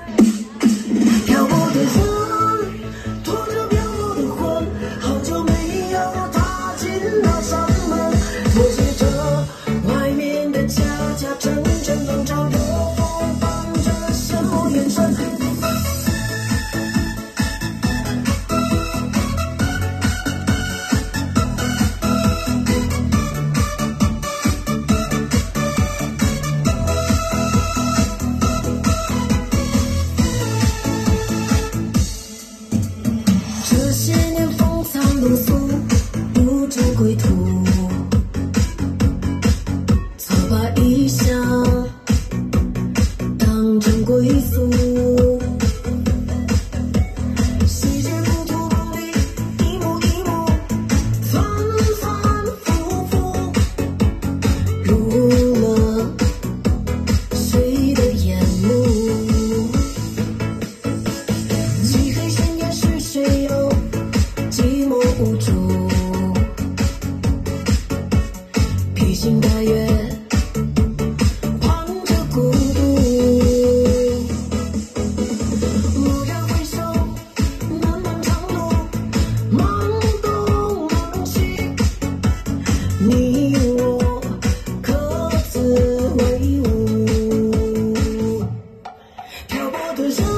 漂泊的人，拖着漂泊的魂，好久没有踏进那山门，妥协着外面的家家阵阵笼罩，又放着什么眼神？这些年风餐露宿，不知归途，错把异乡当成归宿，细节不图不离，一幕一幕，反反复复，入了谁的眼目？漆黑深夜是谁又寂寞无助？披星戴月，盼着孤独。蓦然回首，漫漫长路，忙东忙西，你我各自为伍。漂泊的人。